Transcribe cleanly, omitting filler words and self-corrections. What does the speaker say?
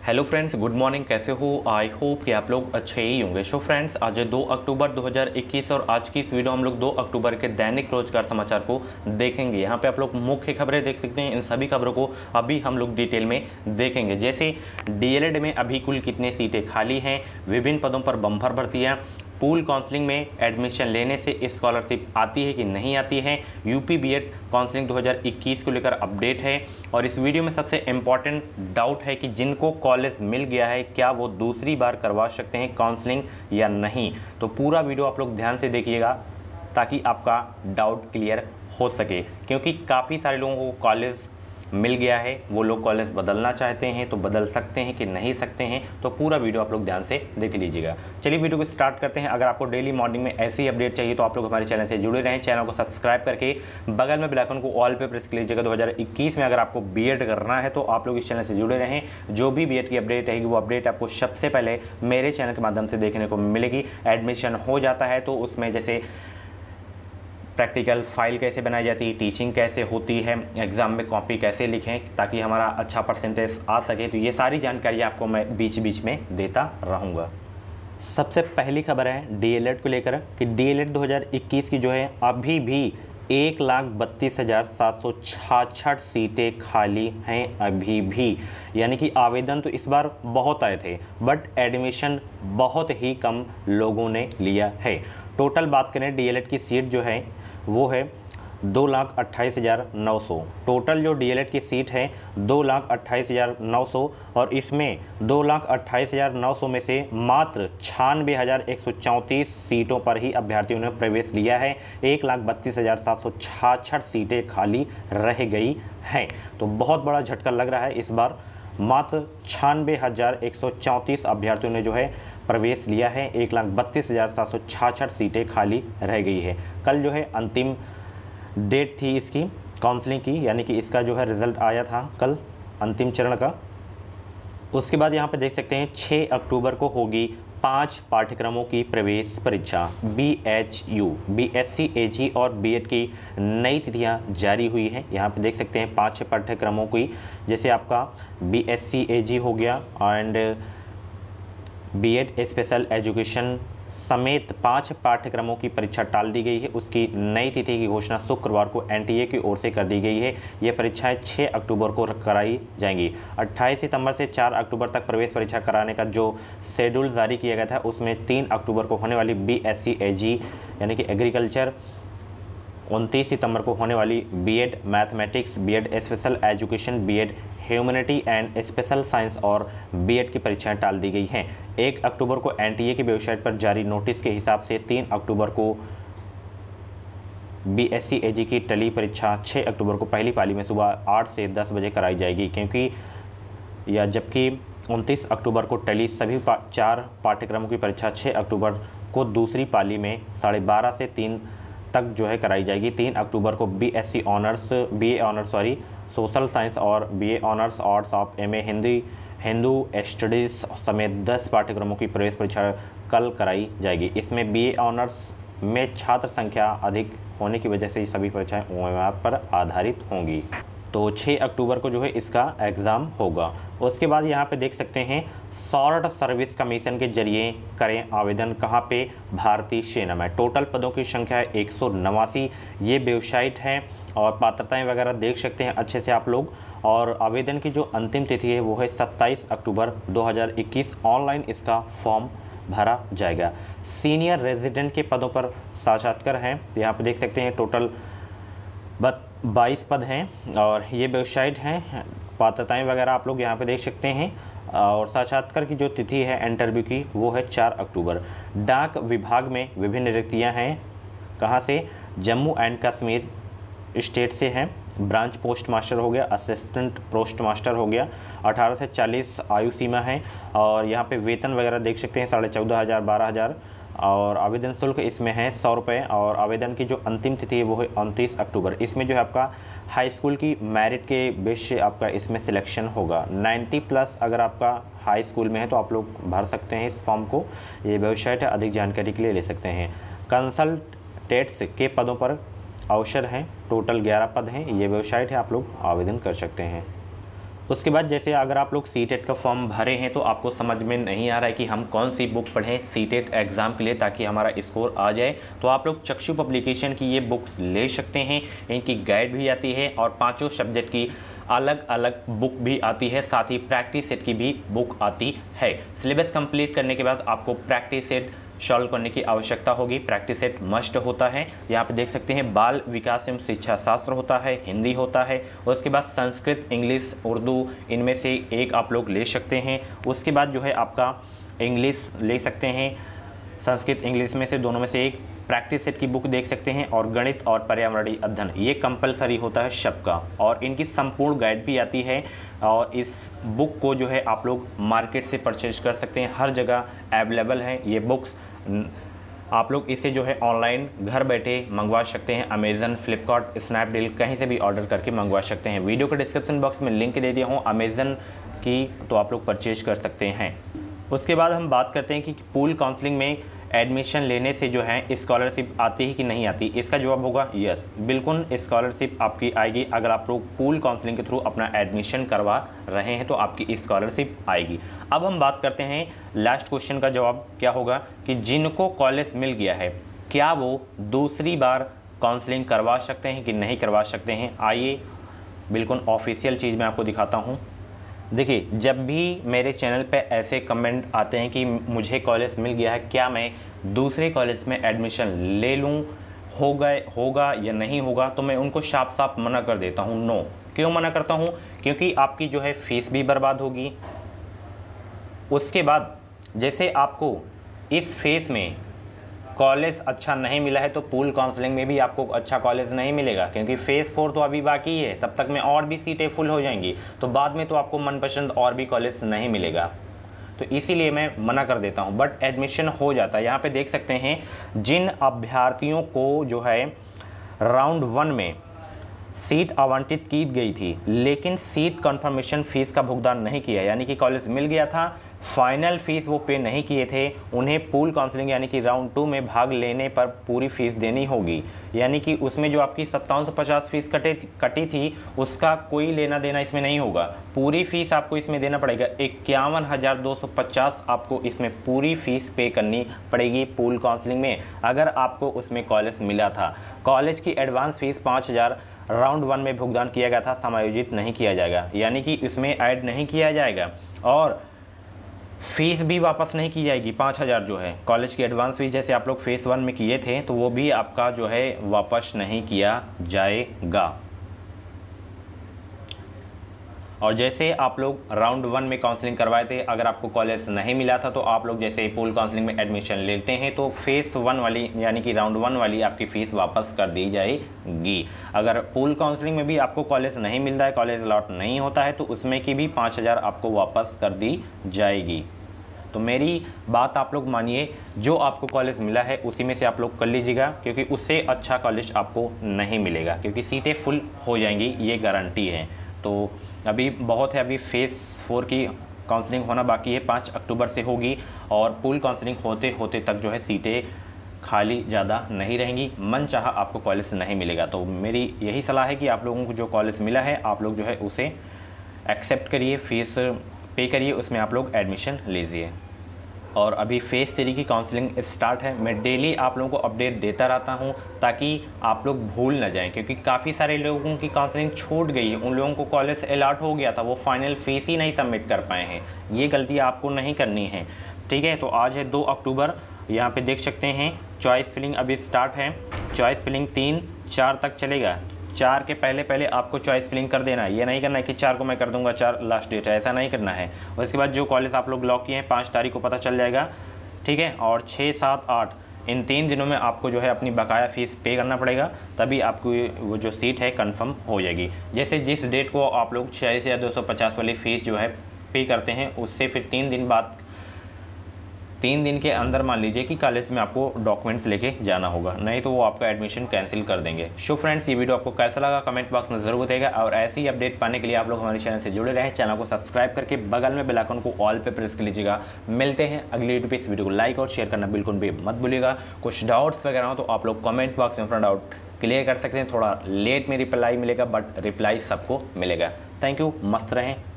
Hello friends, good morning. कैसे हो? I hope कि आप लोग अच्छे ही होंगे। सो फ्रेंड्स, आज 2 अक्टूबर 2021 और आज की इस वीडियो हम लोग 2 अक्टूबर के दैनिक रोजगार समाचार को देखेंगे। यहाँ पे आप लोग मुख्य खबरें देख सकते हैं। इन सभी खबरों को अभी हम लोग डिटेल में देखेंगे। जैसे डीएलएड में अभी कुल कितने सीटें खाली हैं, विभिन्न पदों पर बम्पर भर्तियाँ, पूल काउंसलिंग में एडमिशन लेने से स्कॉलरशिप आती है कि नहीं आती है, यूपी बीएड काउंसलिंग 2021 को लेकर अपडेट है। और इस वीडियो में सबसे इम्पॉर्टेंट डाउट है कि जिनको कॉलेज मिल गया है क्या वो दूसरी बार करवा सकते हैं काउंसलिंग या नहीं। तो पूरा वीडियो आप लोग ध्यान से देखिएगा ताकि आपका डाउट क्लियर हो सके, क्योंकि काफ़ी सारे लोगों को कॉलेज मिल गया है, वो लोग कॉलेज बदलना चाहते हैं तो बदल सकते हैं कि नहीं सकते हैं। तो पूरा वीडियो आप लोग ध्यान से देख लीजिएगा। चलिए वीडियो को स्टार्ट करते हैं। अगर आपको डेली मॉर्निंग में ऐसी अपडेट चाहिए तो आप लोग हमारे चैनल से जुड़े रहें। चैनल को सब्सक्राइब करके बगल में बेल आइकन को ऑल पे प्रेस कर लीजिएगा। 2021 में अगर आपको बीएड करना है तो आप लोग इस चैनल से जुड़े रहें। जो भी बीएड की अपडेट रहेगी वो अपडेट आपको सबसे पहले मेरे चैनल के माध्यम से देखने को मिलेगी। एडमिशन हो जाता है तो उसमें जैसे प्रैक्टिकल फाइल कैसे बनाई जाती है, टीचिंग कैसे होती है, एग्ज़ाम में कॉपी कैसे लिखें ताकि हमारा अच्छा परसेंटेज आ सके, तो ये सारी जानकारी आपको मैं बीच बीच में देता रहूँगा। सबसे पहली खबर है डीएलएड को लेकर कि डीएलएड 2021 की जो है अभी भी 1,32,766 सीटें खाली हैं अभी भी। यानी कि आवेदन तो इस बार बहुत आए थे बट एडमिशन बहुत ही कम लोगों ने लिया है। टोटल बात करें डीएलएड की सीट जो है वो है 2,28,900। टोटल जो डीएलएड की सीट है 2,28,900 और इसमें 2,28,900 में से मात्र 96,134 सीटों पर ही अभ्यर्थियों ने प्रवेश लिया है। 1,32,766 सीटें खाली रह गई हैं। तो बहुत बड़ा झटका लग रहा है इस बार। मात्र 96,134 अभ्यर्थियों ने जो है प्रवेश लिया है। 1,32,766 सीटें खाली रह गई है। कल जो है अंतिम डेट थी इसकी काउंसलिंग की, यानी कि इसका जो है रिज़ल्ट आया था कल अंतिम चरण का। उसके बाद यहाँ पे देख सकते हैं 6 अक्टूबर को होगी 5 पाठ्यक्रमों की प्रवेश परीक्षा। BHU, BSc, AG और बीएड की नई तिथियाँ जारी हुई हैं। यहाँ पे देख सकते हैं 5 पाठ्यक्रमों की, जैसे आपका BSc AG हो गया एंड बीएड स्पेशल एजुकेशन समेत 5 पाठ्यक्रमों की परीक्षा टाल दी गई है। उसकी नई तिथि की घोषणा शुक्रवार को एनटीए की ओर से कर दी गई है। ये परीक्षाएं 6 अक्टूबर को कराई जाएंगी। 28 सितंबर से 4 अक्टूबर तक प्रवेश परीक्षा कराने का जो शेड्यूल जारी किया गया था उसमें 3 अक्टूबर को होने वाली BSc AG यानी कि एग्रीकल्चर, 29 सितंबर को होने वाली BEd mathematics, BEd special education, BEd humanity and special science और बीएड की परीक्षाएं टाल दी गई हैं। 1 अक्टूबर को एनटीए की वेबसाइट पर जारी नोटिस के हिसाब से 3 अक्टूबर को BSc AG की टली परीक्षा 6 अक्टूबर को पहली पाली में सुबह 8 से 10 बजे कराई जाएगी, जबकि 29 अक्टूबर को टली सभी 4 पाठ्यक्रमों की परीक्षा 6 अक्टूबर को दूसरी पाली में 12:30 से 3 तक जो है कराई जाएगी। 3 अक्टूबर को BSc honours, BA honours social science और BA honours arts of MA Hindu studies समेत 10 पाठ्यक्रमों की प्रवेश परीक्षा कल कराई जाएगी। इसमें BA ऑनर्स में छात्र संख्या अधिक होने की वजह से ये सभी परीक्षाएं OMR पर आधारित होंगी। तो 6 अक्टूबर को जो है इसका एग्ज़ाम होगा। उसके बाद यहाँ पे देख सकते हैं शॉर्ट सर्विस कमीशन के जरिए करें आवेदन। कहाँ पे? भारतीय सेना में। टोटल पदों की संख्या है 189। ये वेबसाइट है और पात्रताएं वगैरह देख सकते हैं अच्छे से आप लोग। और आवेदन की जो अंतिम तिथि है वो है 27 अक्टूबर 2021। ऑनलाइन इसका फॉर्म भरा जाएगा। सीनियर रेजिडेंट के पदों पर साक्षात्कार हैं। यहाँ पे देख सकते हैं टोटल 22 पद हैं और ये वेबसाइट है। पात्रताएं वगैरह आप लोग यहाँ पे देख सकते हैं। और साक्षात्कार की जो तिथि है इंटरव्यू की वो है 4 अक्टूबर। डाक विभाग में विभिन्न रिक्तियाँ हैं। कहाँ से? जम्मू एंड कश्मीर स्टेट से हैं। ब्रांच पोस्ट मास्टर हो गया, असिस्टेंट पोस्ट मास्टर हो गया। 18 से 40 आयु सीमा है। और यहाँ पे वेतन वगैरह देख सकते हैं 14,500 12,000 और आवेदन शुल्क इसमें है 100 रुपये। और आवेदन की जो अंतिम तिथि है वो है 29 अक्टूबर। इसमें जो है आपका हाई स्कूल की मेरिट के बेस से आपका इसमें सिलेक्शन होगा। 90+ अगर आपका हाई स्कूल में है तो आप लोग भर सकते हैं इस फॉर्म को। ये वेबसाइट है, अधिक जानकारी के लिए ले सकते हैं। कंसल्टेंट्स के पदों पर अवसर हैं। टोटल 11 पद हैं। ये वेबसाइट है, आप लोग आवेदन कर सकते हैं। उसके बाद जैसे अगर आप लोग सीटेट का फॉर्म भरे हैं तो आपको समझ में नहीं आ रहा है कि हम कौन सी बुक पढ़ें सीटेट एग्ज़ाम के लिए ताकि हमारा स्कोर आ जाए, तो आप लोग चक्षु पब्लिकेशन की ये बुक्स ले सकते हैं। इनकी गाइड भी आती है और पाँचों सब्जेक्ट की अलग अलग बुक भी आती है, साथ ही प्रैक्टिस सेट की भी बुक आती है। सिलेबस कंप्लीट करने के बाद आपको प्रैक्टिस सेट सॉल्व करने की आवश्यकता होगी। प्रैक्टिस सेट मस्ट होता है। यहाँ पे देख सकते हैं बाल विकास एवं शिक्षा शास्त्र होता है, हिंदी होता है, उसके बाद संस्कृत, इंग्लिश, उर्दू, इनमें से एक आप लोग ले सकते हैं। उसके बाद जो है आपका इंग्लिश ले सकते हैं, संस्कृत इंग्लिश में से दोनों में से एक। प्रैक्टिस सेट की बुक देख सकते हैं और गणित और पर्यावरणीय अध्ययन ये कंपलसरी होता है सबका, और इनकी संपूर्ण गाइड भी आती है। और इस बुक को जो है आप लोग मार्केट से परचेज कर सकते हैं, हर जगह अवेलेबल है ये बुक्स। आप लोग इसे जो है ऑनलाइन घर बैठे मंगवा सकते हैं, अमेज़न, फ्लिपकार्ट, स्नैपडील कहीं से भी ऑर्डर करके मंगवा सकते हैं। वीडियो के डिस्क्रिप्शन बॉक्स में लिंक दे दिया हूँ अमेज़न की, तो आप लोग परचेज कर सकते हैं। उसके बाद हम बात करते हैं कि पूल काउंसलिंग में एडमिशन लेने से जो है स्कॉलरशिप आती है कि नहीं आती। इसका जवाब होगा यस, बिल्कुल स्कॉलरशिप आपकी आएगी। अगर आप लोग पूल काउंसलिंग के थ्रू अपना एडमिशन करवा रहे हैं तो आपकी स्कॉलरशिप आएगी। अब हम बात करते हैं लास्ट क्वेश्चन का जवाब क्या होगा कि जिनको कॉलेज मिल गया है क्या वो दूसरी बार काउंसलिंग करवा सकते हैं कि नहीं करवा सकते हैं। आइए बिल्कुल ऑफिशियल चीज़ मैं आपको दिखाता हूँ। देखिए, जब भी मेरे चैनल पे ऐसे कमेंट आते हैं कि मुझे कॉलेज मिल गया है, क्या मैं दूसरे कॉलेज में एडमिशन ले लूँ, होगा या नहीं होगा, तो मैं उनको साफ साफ मना कर देता हूँ, नो। क्यों मना करता हूँ? क्योंकि आपकी जो है फीस भी बर्बाद होगी। उसके बाद जैसे आपको इस फेस में कॉलेज अच्छा नहीं मिला है तो पूल काउंसलिंग में भी आपको अच्छा कॉलेज नहीं मिलेगा, क्योंकि फेज़ 4 तो अभी बाकी है, तब तक में और भी सीटें फुल हो जाएंगी, तो बाद में तो आपको मनपसंद और भी कॉलेज नहीं मिलेगा। तो इसीलिए मैं मना कर देता हूं, बट एडमिशन हो जाता है। यहाँ पे देख सकते हैं जिन अभ्यर्थियों को जो है राउंड 1 में सीट आवंटित की गई थी लेकिन सीट कंफर्मेशन फीस का भुगतान नहीं किया, यानी कि कॉलेज मिल गया था, फाइनल फीस वो पे नहीं किए थे, उन्हें पूल काउंसलिंग यानी कि राउंड 2 में भाग लेने पर पूरी फीस देनी होगी। यानी कि उसमें जो आपकी 5750 फीस कटी थी उसका कोई लेना देना इसमें नहीं होगा, पूरी फीस आपको इसमें देना पड़ेगा। 51,250 आपको इसमें पूरी फीस पे करनी पड़ेगी पूल काउंसलिंग में, अगर आपको उसमें कॉलेज मिला था। कॉलेज की एडवांस फीस 5000 राउंड 1 में भुगतान किया गया था, समायोजित नहीं किया जाएगा, यानी कि इसमें ऐड नहीं किया जाएगा, और फीस भी वापस नहीं की जाएगी। 5000 जो है कॉलेज की एडवांस फीस जैसे आप लोग फेज़ 1 में किए थे तो वो भी आपका जो है वापस नहीं किया जाएगा। और जैसे आप लोग राउंड 1 में काउंसलिंग करवाए थे, अगर आपको कॉलेज नहीं मिला था तो आप लोग जैसे पूल काउंसलिंग में एडमिशन लेते हैं तो फेज़ 1 वाली यानी कि राउंड 1 वाली आपकी फ़ीस वापस कर दी जाएगी। अगर पूल काउंसलिंग में भी आपको कॉलेज नहीं मिलता है, कॉलेज अलॉट नहीं होता है, तो उसमें की भी 5000 आपको वापस कर दी जाएगी। तो मेरी बात आप लोग मानिए, जो आपको कॉलेज मिला है उसी में से आप लोग कर लीजिएगा, क्योंकि उससे अच्छा कॉलेज आपको नहीं मिलेगा, क्योंकि सीटें फुल हो जाएंगी, ये गारंटी है। तो अभी बहुत है, अभी फेज़ 4 की काउंसलिंग होना बाकी है, 5 अक्टूबर से होगी, और पूल काउंसलिंग होते होते तक जो है सीटें खाली ज़्यादा नहीं रहेंगी, मन चाहा आपको कॉलेज नहीं मिलेगा। तो मेरी यही सलाह है कि आप लोगों को जो कॉलेज मिला है आप लोग जो है उसे एक्सेप्ट करिए, फीस पे करिए, उसमें आप लोग एडमिशन लीजिए। और अभी फेज़ 3 की काउंसलिंग स्टार्ट है। मैं डेली आप लोगों को अपडेट देता रहता हूं ताकि आप लोग भूल ना जाएं, क्योंकि काफ़ी सारे लोगों की काउंसलिंग छूट गई है, उन लोगों को कॉलेज अलॉट हो गया था, वो फाइनल फ़ीस ही नहीं सबमिट कर पाए हैं। ये गलती आपको नहीं करनी है, ठीक है। तो आज है 2 अक्टूबर, यहाँ पे देख सकते हैं चॉइस फिलिंग अभी स्टार्ट है। चॉइस फिलिंग 3-4 तक चलेगा। 4 के पहले आपको चॉइस फिलिंग कर देना है, ये नहीं करना है कि 4 को मैं कर दूंगा, 4 लास्ट डेट है, ऐसा नहीं करना है। उसके बाद जो कॉलेज आप लोग लॉक किए हैं 5 तारीख को पता चल जाएगा, ठीक है। और 6, 7, 8 इन 3 दिनों में आपको जो है अपनी बकाया फ़ीस पे करना पड़ेगा, तभी आपको वो जो सीट है कंफर्म हो जाएगी। जैसे जिस डेट को आप लोग 46 या 250 वाली फ़ीस जो है पे करते हैं, उससे फिर 3 दिन बाद 3 दिन के अंदर मान लीजिए कि कॉलेज में आपको डॉक्यूमेंट्स लेके जाना होगा, नहीं तो वो आपका एडमिशन कैंसिल कर देंगे। सो फ्रेंड्स, ये वीडियो आपको कैसा लगा कमेंट बॉक्स में ज़रूर बताइएगा, और ऐसी ही अपडेट पाने के लिए आप लोग हमारे चैनल से जुड़े रहें। चैनल को सब्सक्राइब करके बगल में बेल आइकन को ऑल पे प्रेस कर लीजिएगा। मिलते हैं अगली वीडियो पे। इस वीडियो को लाइक और शेयर करना बिल्कुल भी मत भूलिएगा। कुछ डाउट्स वगैरह हो तो आप लोग कमेंट बॉक्स में अपना डाउट क्लियर कर सकते हैं। थोड़ा लेट में रिप्लाई मिलेगा, बट रिप्लाई सबको मिलेगा। थैंक यू, मस्त रहें।